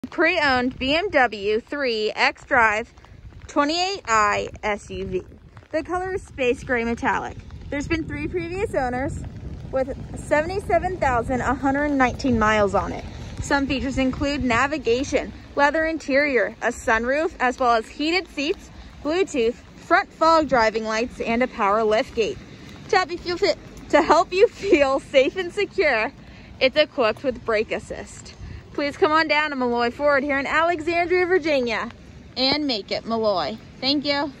Pre-owned BMW 3 X-Drive 28i SUV. The color is space gray metallic. There's been 3 previous owners with 77,119 miles on it. Some features include navigation, leather interior, a sunroof, as well as heated seats, Bluetooth, front fog driving lights, and a power liftgate. To help you feel safe and secure, it's equipped with brake assist. Please come on down to Malloy Ford here in Alexandria, Virginia, and make it Malloy. Thank you.